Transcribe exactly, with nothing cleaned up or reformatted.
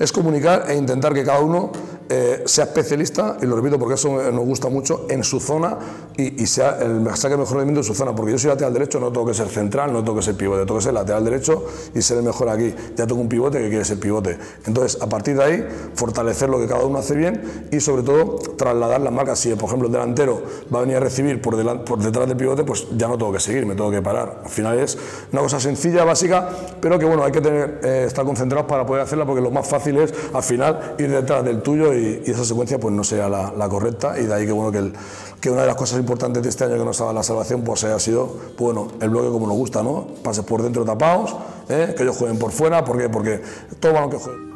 es comunicar e intentar que cada uno eh, sea especialista, y lo repito porque eso nos gusta mucho, en su zona y, y sea el, saque el mejor rendimiento en su zona, porque yo soy lateral derecho, no tengo que ser central, no tengo que ser pivote, tengo que ser lateral derecho y ser el mejor aquí. Ya tengo un pivote que quiere ser pivote. Entonces, a partir de ahí, fortalecer lo que cada uno hace bien y sobre todo trasladar las marcas. Si, por ejemplo, el delantero va a venir a recibir por, delante, por detrás del pivote, pues ya no tengo que seguir, me tengo que parar. Al final es una cosa sencilla, básica, pero que bueno, hay que tener, eh, estar concentrados para poder hacerla, porque lo más fácil es al final ir detrás del tuyo y, y esa secuencia pues no sea la, la correcta, y de ahí que bueno que, el, que una de las cosas importantes de este año que nos ha dado la salvación pues haya sido pues, bueno, el bloque como nos gusta, ¿no? Pases por dentro tapados, ¿eh? Que ellos jueguen por fuera, ¿por qué? Porque todo balón que jueguen.